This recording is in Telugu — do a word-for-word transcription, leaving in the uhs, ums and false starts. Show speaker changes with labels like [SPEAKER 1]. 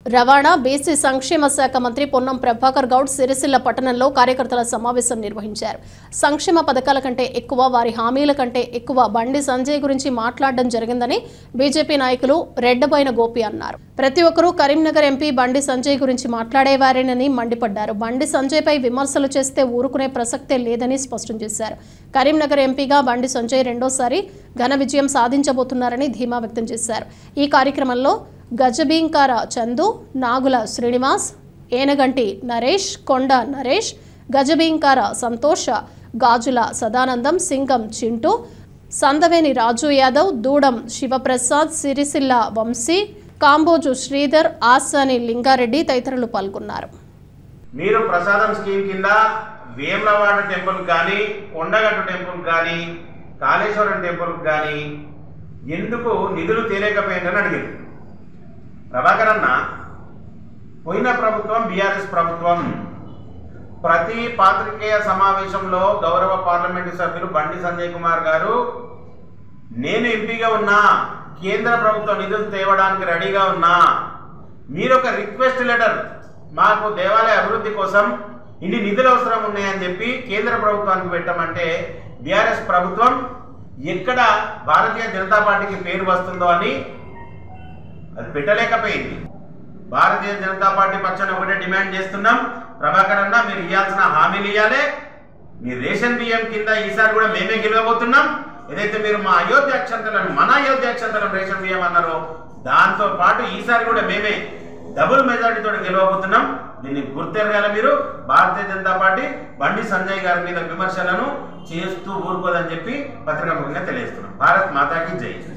[SPEAKER 1] రవాణా బీసీ సంక్షేమ శాఖ మంత్రి పొన్నం ప్రభాకర్ గౌడ్ సిరిసిల్ల పట్టణంలో కార్యకర్తల సమావేశం నిర్వహించారు. సంక్షేమ పథకాల కంటే ఎక్కువ వారి హామీల కంటే ఎక్కువ బండి సంజయ్ గురించి మాట్లాడడం జరిగిందని బీజేపీ నాయకులు రెడ్డబోయిన గోపి అన్నారు. ప్రతి ఒక్కరూ కరీంనగర్ ఎంపీ బండి సంజయ్ గురించి మాట్లాడేవారేనని మండిపడ్డారు. బండి సంజయ్ పై విమర్శలు చేస్తే ఊరుకునే ప్రసక్తే లేదని స్పష్టం చేశారు. కరీంనగర్ ఎంపీగా బండి సంజయ్ రెండోసారి ఘన విజయం సాధించబోతున్నారని ధీమా వ్యక్తం చేశారు. ఈ కార్యక్రమంలో గజబీంకార చందు, నాగుల శ్రీనివాస్, ఏనగంటి నరేష్, కొండ నరేష్, గజబీంకార సంతోష, గాజుల సదానందం, సింగం చింటూ, సందవేని రాజు యాదవ్, దూడం శివప్రసాద్, సిరిసిల్ల వంశీ, కాంబోజు శ్రీధర్, ఆసాని లింగారెడ్డి తదితరులు పాల్గొన్నారు.
[SPEAKER 2] మీరు ప్రసాదం స్కీమ్ కింద వేములవాడ టెంపుల్ కానీ, కొండగట్టు టెంపుల్ కానీ, కాళేశ్వరం టెంపుల్ కానీ ఎందుకు నిధులు తేలేకపోయిందని అడిగింది. ప్రభాకర్ అన్న, పోయిన ప్రభుత్వం బీఆర్ఎస్ ప్రభుత్వం ప్రతి పాత్రికేయ సమావేశంలో గౌరవ పార్లమెంటు సభ్యులు బండి సంజయ్ కుమార్ గారు నేను ఎంపీగా ఉన్నా, కేంద్ర ప్రభుత్వ నిధులు తేవడానికి రెడీగా ఉన్నా, మీరు ఒక రిక్వెస్ట్ లెటర్ మాకు దేవాలయ అభివృద్ధి కోసం ఇన్ని నిధులు అవసరం ఉన్నాయని చెప్పి కేంద్ర ప్రభుత్వానికి పెట్టమంటే బీఆర్ఎస్ ప్రభుత్వం ఎక్కడ భారతీయ జనతా పార్టీకి పేరు వస్తుందో అని అది పెట్టలేకపోయింది. భారతీయ జనతా పార్టీ పక్షాన ఒకటే డిమాండ్ చేస్తున్నాం, ప్రభాకర్ అన్న మీరు ఇవ్వాల్సిన హామీలు ఇవ్వాలి. మీ రేషన్ బియ్యం కింద ఈసారి కూడా మేమే గెలవబోతున్నాం. ఏదైతే మీరు మా అయోధ్య అక్షంతలను మన అయోధ్య అక్షంతలను రేషన్ బియ్యం అన్నారో దాంతో పాటు ఈసారి కూడా మేమే డబుల్ మెజారిటీతో గెలవబోతున్నాం. దీన్ని గుర్తెరగాల. మీరు భారతీయ జనతా పార్టీ బండి సంజయ్ గారి మీద విమర్శలను చేస్తూ ఊరుకోదని చెప్పి పత్రికా ముఖంగా తెలియజేస్తున్నాం. భారత్ మాతాకి జై.